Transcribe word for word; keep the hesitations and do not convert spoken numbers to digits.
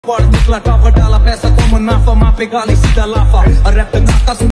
पढ़ निकला टापा डाला पैसा तो मुनाफा माँ पे गाली सीधा लाफा और रैप